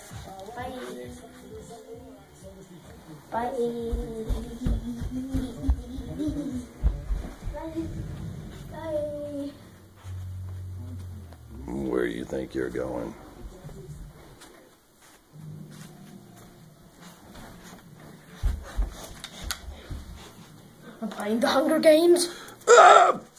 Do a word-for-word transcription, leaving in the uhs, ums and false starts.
Bye. Bye. Bye. Bye. Where do you think you're going? I'm playing the Hunger Games. Ah!